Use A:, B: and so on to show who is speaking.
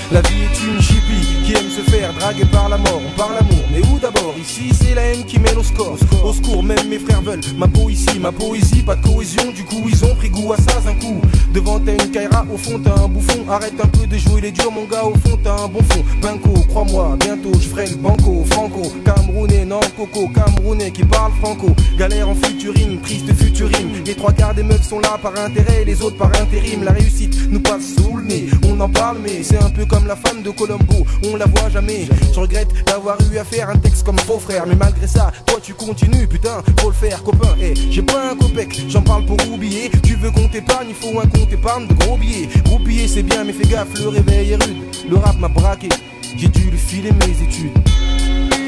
A: La vie est une hippie qui aime se faire draguer par la mort. On parle l'amour, mais où d'abord? Ici c'est la haine qui mène au score. Au secours, même mes frères veulent ma peau ici, ma poésie, pas de cohésion. Du coup ils ont pris goût à ça d'un coup. Devant t'as une Kaira, au fond t'as un bouffon. Arrête un peu de jouer les durs mon gars, au fond t'as un bon fond. Pinko, crois-moi, bientôt je ferai le banco. Franco, Camerounais, non coco, Camerounais qui parle franco. Galère en futurine, triste futurine. Les trois quarts des meufs sont là par intérêt, les autres par intérim. La réussite nous passe sous le nez, on en parle mais c'est un peu comme la femme de Colombo, on la voit jamais. Je regrette d'avoir eu à faire un texte comme faux frère, mais malgré ça, toi tu continues, putain, faut le faire copain. J'ai pas un copec, j'en parle pour oublier. Tu veux qu'on t'épargne, il faut un compte épargne de gros billets. Gros billets c'est bien mais fais gaffe, le réveil est rude. Le rap m'a braqué, j'ai dû lui filer mes études.